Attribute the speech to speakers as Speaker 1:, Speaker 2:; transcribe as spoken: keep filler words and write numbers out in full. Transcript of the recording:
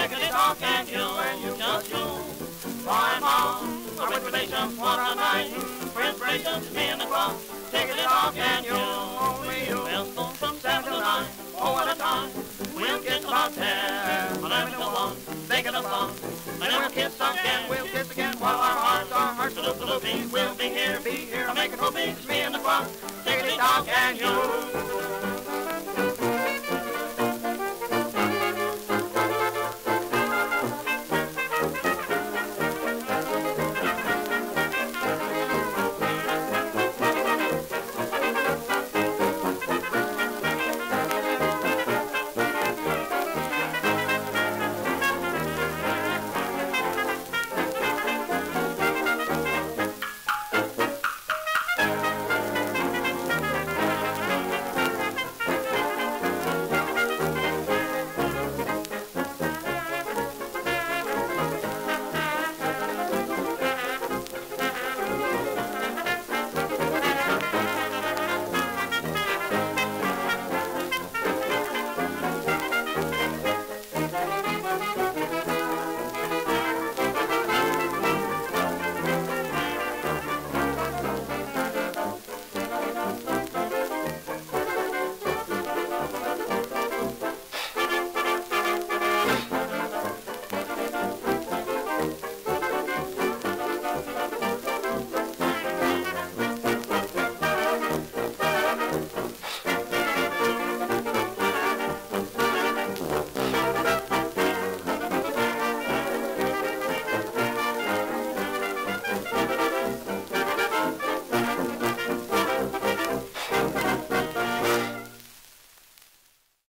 Speaker 1: tickety-tock and you, and you, just you. My mom, are with relations one a night. For inspiration, me and the clock. Tickety-tock and you, only you. Bells go from seven to nine, oh what a time. We'll get about ten, eleven to one, thinking of fun. And then we'll kiss again, we'll kiss again. While our hearts, our hearts are loop-a-looping. We'll be here, be here, making whoopies, me and the clock. Tickety-tock and you.